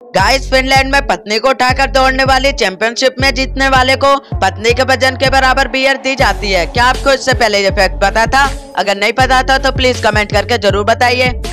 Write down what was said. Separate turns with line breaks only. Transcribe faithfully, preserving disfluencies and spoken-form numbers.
Guys, Finland में पत्नी को उठाकर दौड़ने वाली चैंपियनशिप में जीतने वाले को पत्नी के वजन के बराबर बियर दी जाती है। क्या आपको इससे पहले ये फैक्ट पता था? अगर नहीं पता था तो प्लीज कमेंट करके जरूर बताइए।